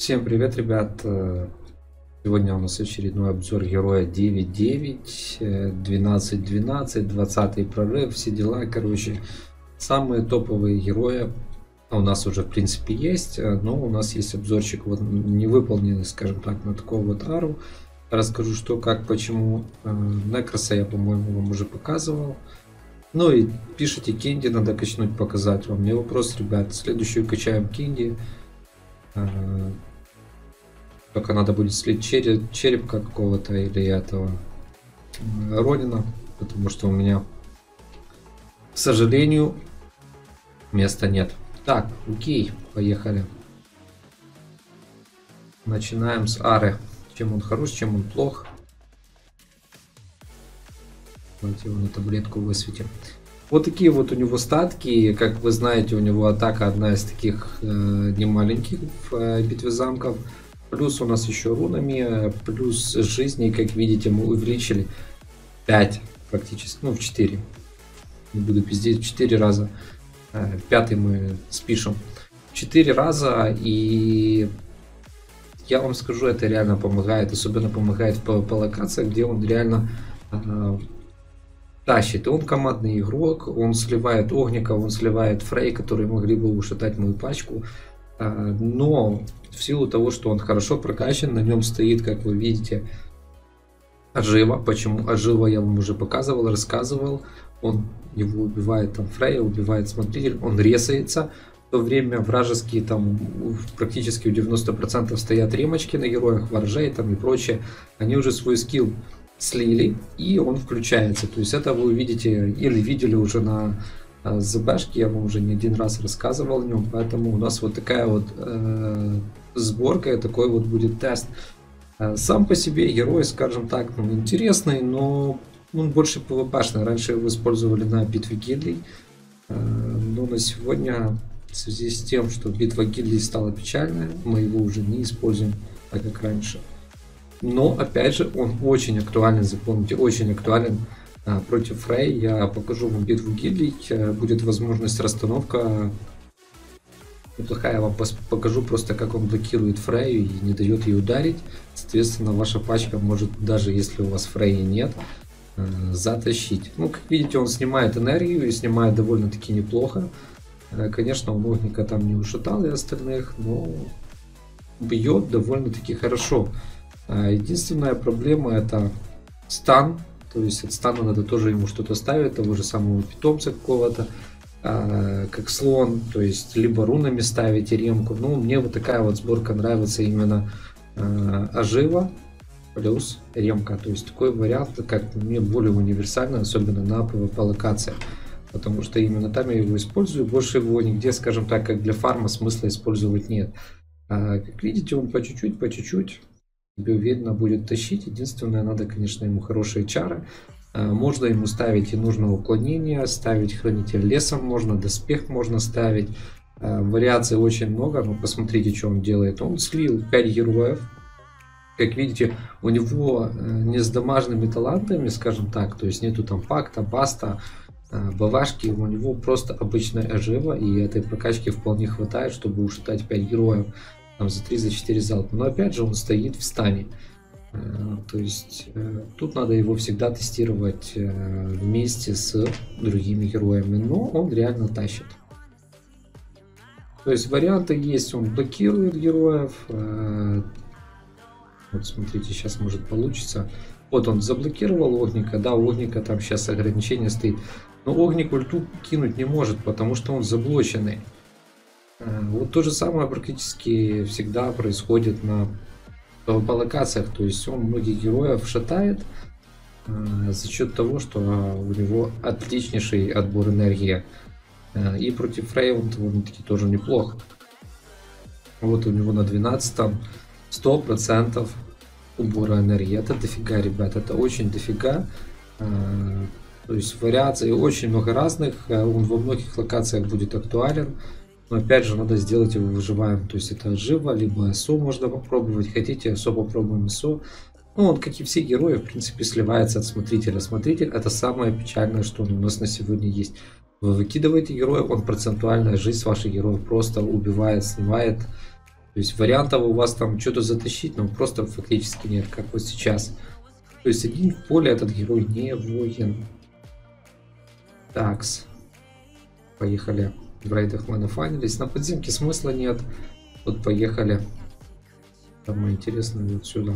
Всем привет, ребят! Сегодня у нас очередной обзор героя 9.9, 12.12, 20 прорыв, все дела. Короче, самые топовые герои у нас уже в принципе есть, но у нас есть обзорчик вот не выполненный, скажем так, на такого вот ару. Расскажу что, как, почему. Некроса я, по-моему, вам уже показывал. Ну и пишите Кенди, надо качнуть, показать вам. Не вопрос, ребят. Следующую качаем Кенди. Только надо будет слить череп какого-то или этого Ронина, потому что у меня, к сожалению, места нет. Так, окей, поехали. Начинаем с ары. Чем он хорош, чем он плох. Давайте его на таблетку высветим. Вот такие вот у него статки. Как вы знаете, у него атака одна из таких немаленьких в битве замков. Плюс у нас еще рунами, плюс жизни, как видите, мы увеличили 5 практически, ну в 4. Не буду пиздеть, в 4 раза. Пятый мы спишем. 4 раза, и я вам скажу, это реально помогает. Особенно помогает по локациям, где он реально тащит. Он командный игрок, он сливает Огника, он сливает Фрей, которые могли бы ушатать мою пачку. Но в силу того, что он хорошо прокачан, на нем стоит, как вы видите, Ожива. Почему Ожива, я вам уже показывал, рассказывал. Он его убивает там Фрея, убивает Смотритель, он ресается. В то время вражеские там практически у 90% стоят ремочки на героях, воржей там и прочее. Они уже свой скилл слили, и он включается. То есть это вы увидите или видели уже на ЗБшке, я вам уже не один раз рассказывал о нем, поэтому у нас вот такая вот сборка, и такой вот будет тест. Сам по себе герой, скажем так, ну, интересный, но он больше PvP-шный. Раньше его использовали на битве гильдий, но на сегодня, в связи с тем, что битва гильдий стала печальная, мы его уже не используем так, как раньше. Но, опять же, он очень актуален, запомните, очень актуален против Фрей. Я покажу вам битву гильдий, будет возможность расстановка неплохая, я вам покажу просто, как он блокирует Фрею и не дает ей ударить. Соответственно, ваша пачка может, даже если у вас Фреи нет, затащить. Ну, как видите, он снимает энергию и снимает довольно-таки неплохо. Конечно, он Огника там не ушатал и остальных, но бьет довольно-таки хорошо. Единственная проблема — это стан. То есть от стана надо тоже ему что-то ставить, того же самого питомца какого-то, как слон, то есть либо рунами ставить и ремку. Ну, мне вот такая вот сборка нравится, именно Ожива плюс ремка. То есть такой вариант, как мне, более универсальный, особенно на PvP локациях. Потому что именно там я его использую, больше его нигде, скажем так, как для фарма смысла использовать нет. Как видите, он по чуть-чуть тебе уверенно будет тащить. Единственное, надо, конечно, ему хорошие чары. Можно ему ставить и нужно уклонение, ставить хранитель лесом, можно доспех можно ставить. Вариаций очень много, но посмотрите, что он делает. Он слил 5 героев. Как видите, у него не с дамажными талантами, скажем так, то есть нету там пакта, баста, бавашки, у него просто обычная Ожива, и этой прокачки вполне хватает, чтобы ушатать 5 героев там за 3-4 залпа. Но опять же он стоит в стане. То есть тут надо его всегда тестировать вместе с другими героями. Но он реально тащит. То есть варианты есть. Он блокирует героев. Вот смотрите, сейчас может получится. Вот он заблокировал Огника. Да, у Огника там сейчас ограничение стоит. Но Огник ульту кинуть не может, потому что он заблоченный. Вот то же самое практически всегда происходит по локациях. То есть он многих героев шатает за счет того, что у него отличнейший отбор энергии. И против Фрея он довольно-таки тоже неплох. Вот у него на 12-м 100% убора энергии. Это дофига, ребят, это очень дофига. То есть вариаций очень много разных. Он во многих локациях будет актуален. Но опять же надо сделать его выживаем. То есть это Ожива, либо СО можно попробовать. Хотите СО, попробуем СО. Ну, он, как и все герои, в принципе, сливается от Смотрителя. Смотритель — это самое печальное, что у нас на сегодня есть. Вы выкидываете героя, он процентуальная жизнь ваших героев просто убивает, снимает. То есть вариантов у вас там что-то затащить, но просто фактически нет, как вот сейчас. То есть один в поле этот герой не воин. Такс. Поехали. В рейдах мы нафанились. На подземке смысла нет. Вот поехали. Самое интересное вот сюда.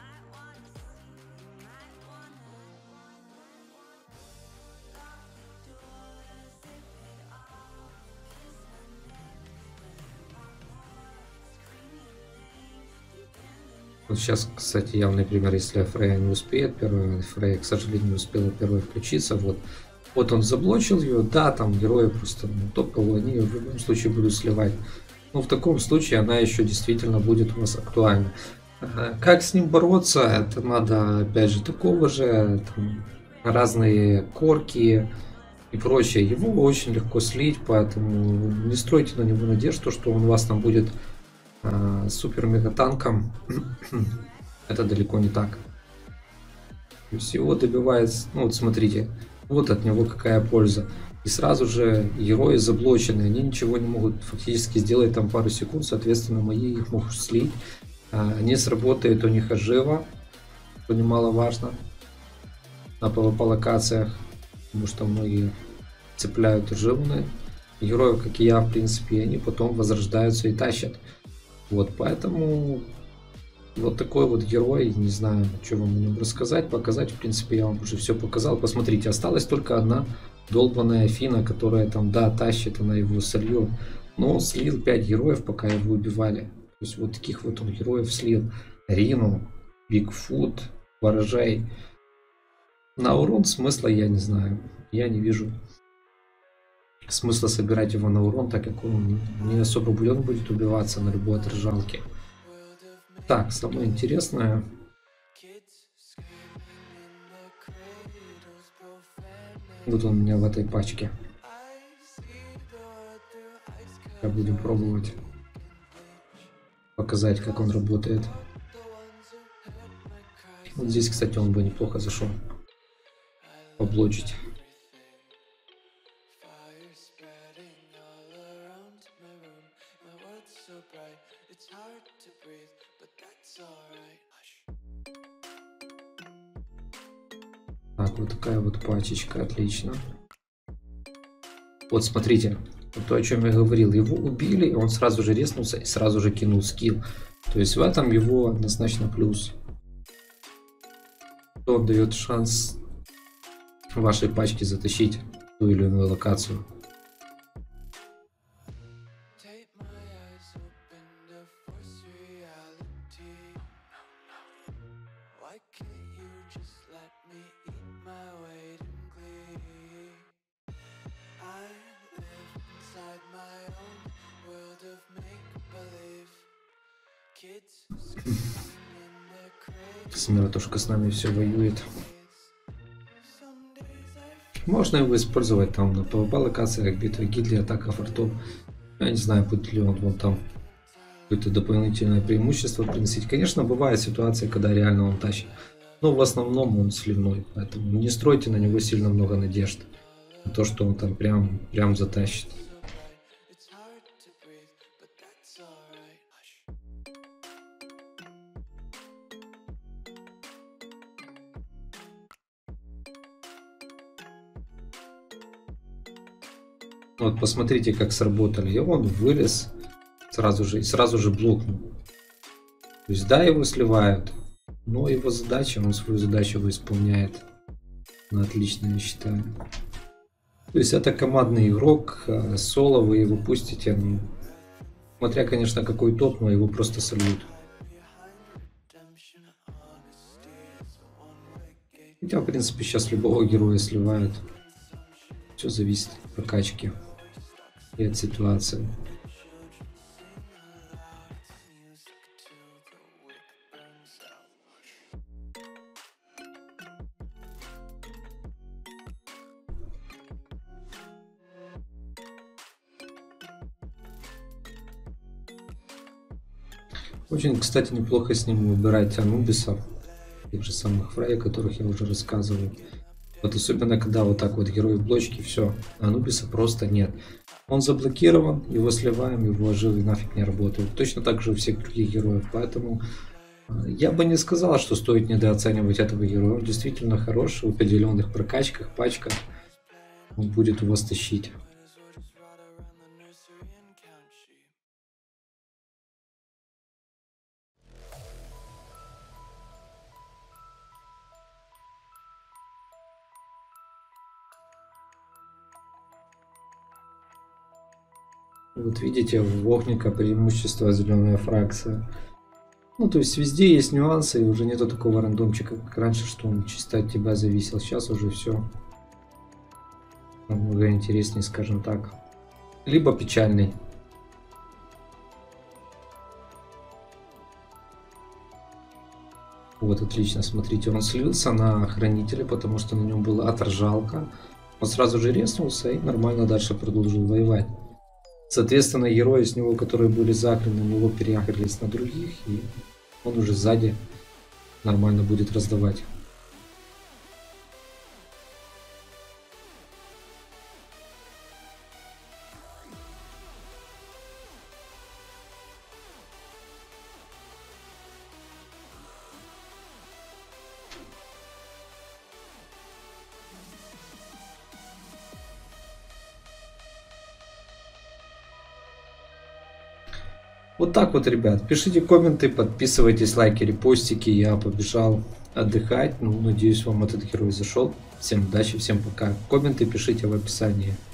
Вот сейчас, кстати, явный пример, если Фрея не успеет, Фрея, к сожалению, не успела первой включиться, вот он заблочил ее, да, там герои просто топовые, они в любом случае будут сливать. Но в таком случае она еще действительно будет у нас актуальна. Как с ним бороться? Это надо, опять же, такого же, там, разные корки и прочее. Его очень легко слить, поэтому не стройте на него надежду, что он у вас там будет супер мега танком. Это далеко не так. То есть его добивает, ну вот смотрите, вот от него какая польза. И сразу же герои заблочены, они ничего не могут фактически сделать там пару секунд, соответственно мои их могут слить. Не сработает у них ожива, что немаловажно на PvP локациях, потому что многие цепляют оживные героев, как и я, в принципе, и они потом возрождаются и тащат. Вот, поэтому вот такой вот герой, не знаю, что вам о нем рассказать, показать, в принципе, я вам уже все показал. Посмотрите, осталась только одна долбаная Афина, которая там, да, тащит, она его сольет, но он слил 5 героев, пока его убивали. То есть вот таких вот он героев слил. Рину, Бигфут, Ворожей. На урон смысла я не знаю, я не вижу смысла собирать его на урон, так как он не особо будет убиваться на любой отражалке. Так, самое интересное. Вот он у меня в этой пачке. Я буду пробовать показать, как он работает. Вот здесь, кстати, он бы неплохо зашел. Поблочить. Так, вот такая вот пачечка, отлично. Вот смотрите, то, о чем я говорил, его убили, и он сразу же резнулся и сразу же кинул скилл. То есть в этом его однозначно плюс. Он дает шанс вашей пачке затащить ту или иную локацию. Смертушка с нами все воюет. Можно его использовать там на PvP локациях, битвы гильдии, атака фортов. Я не знаю, будет ли он вот там какое-то дополнительное преимущество приносить. Конечно, бывает ситуация, когда реально он тащит. Но в основном он сливной. Поэтому не стройте на него сильно много надежд. На то, что он там прям затащит. Вот посмотрите, как сработали. И он вылез сразу же блокнул. То есть да, его сливают, но его задача, он свою задачу исполняет на отлично, я считаю. То есть это командный игрок, соло вы его пустите, ну, смотря, конечно, какой топ, но его просто сольют. Хотя, в принципе, сейчас любого героя сливают. Все зависит от прокачки и от ситуации. Очень, кстати, неплохо с ним выбирать Анубисов, тех же самых Фрей, о которых я уже рассказывал. Вот особенно, когда вот так вот герои в блочке, все, Анубиса просто нет. Он заблокирован, его сливаем, его оживы нафиг не работают. Точно так же у всех других героев. Поэтому я бы не сказал, что стоит недооценивать этого героя. Он действительно хороший в определенных прокачках, пачках. Он будет у вас тащить. Вот видите, у Вогника преимущество зеленая фракция. Ну, то есть везде есть нюансы, и уже нету такого рандомчика, как раньше, что он чисто от тебя зависел. Сейчас уже все намного интереснее, скажем так. Либо печальный. Вот, отлично, смотрите, он слился на хранителя, потому что на нем была отражалка. Он сразу же резнулся и нормально дальше продолжил воевать. Соответственно, герои с него, которые были закрыты, на него переагрились на других, и он уже сзади нормально будет раздавать. Вот так вот, ребят. Пишите комменты, подписывайтесь, лайки, репостики. Я побежал отдыхать. Ну, надеюсь, вам этот герой зашел. Всем удачи, всем пока. Комменты пишите в описании.